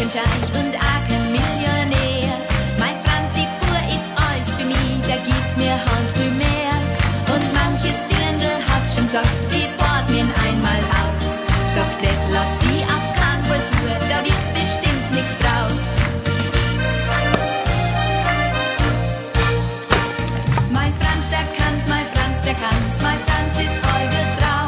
kein Scheich und auch kein Millionär. Mein Franzi pur ist alles für mich, der gibt mir Handvoll mehr. Und manches Dirndl hat schon gesagt, ich bad mir einmal aus. Doch das lass ich auf keinen Fall zu, da wird bestimmt nichts draus. Mein Franz, der kann's, mein Franz, der kann's, mein Franz ist voll drauf.